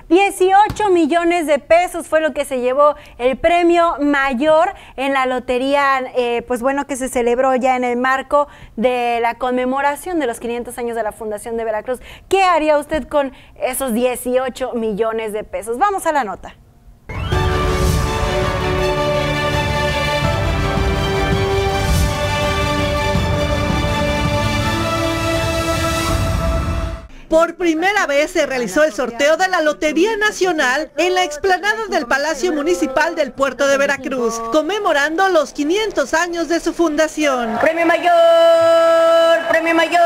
18 millones de pesos fue lo que se llevó el premio mayor en la lotería, pues bueno, que se celebró ya en el marco de la conmemoración de los 500 años de la Fundación de Veracruz. ¿Qué haría usted con esos 18 millones de pesos? Vamos a la nota. Por primera vez se realizó el sorteo de la Lotería Nacional en la explanada del Palacio Municipal del Puerto de Veracruz, conmemorando los 500 años de su fundación. ¡Premio mayor! ¡Premio mayor!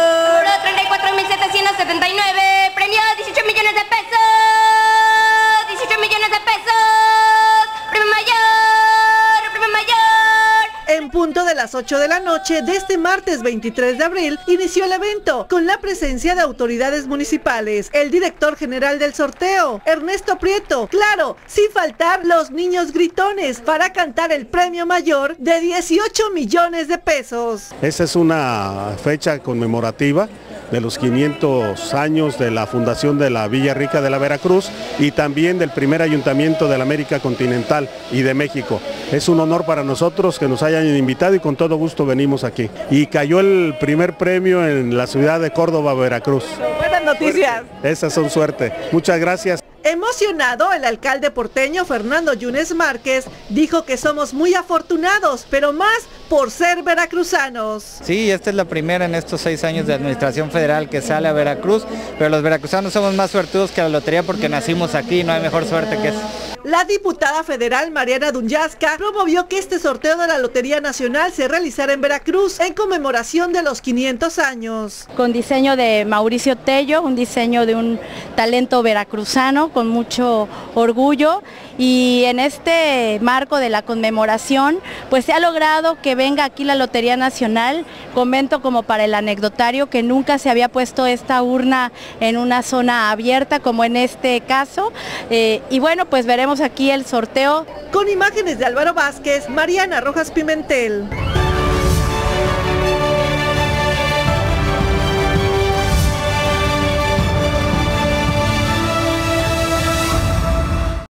34.779, premio 18 millones de pesos. 18 millones de pesos. ¡Premio mayor! ¡Premio mayor! En punto de las 8 de la noche de este martes 23 de abril inició el evento con la presencia de autoridades municipales, el director general del sorteo, Ernesto Prieto, claro, sin faltar los niños gritones para cantar el premio mayor de 18 millones de pesos. Esa es una fecha conmemorativa de los 500 años de la fundación de la Villa Rica de la Veracruz y también del primer ayuntamiento de la América Continental y de México. Es un honor para nosotros que nos hayan invitado y con todo gusto venimos aquí. Y cayó el primer premio en la ciudad de Córdoba, Veracruz. Buenas noticias. Esas son suerte. Muchas gracias. Emocionado, el alcalde porteño Fernando Yunes Márquez dijo que somos muy afortunados, pero más por ser veracruzanos. Sí, esta es la primera en estos 6 años de administración federal que sale a Veracruz, pero los veracruzanos somos más suertudos que la lotería porque nacimos aquí y no hay mejor suerte que eso. La diputada federal Mariana Dunyasca promovió que este sorteo de la Lotería Nacional se realizara en Veracruz en conmemoración de los 500 años. Con diseño de Mauricio Tello, un diseño de un talento veracruzano con mucho orgullo, y en este marco de la conmemoración pues se ha logrado que venga aquí la Lotería Nacional. Comento como para el anecdotario que nunca se había puesto esta urna en una zona abierta como en este caso, y bueno, pues veremos aquí el sorteo. Con imágenes de Álvaro Vázquez, Mariana Rojas Pimentel.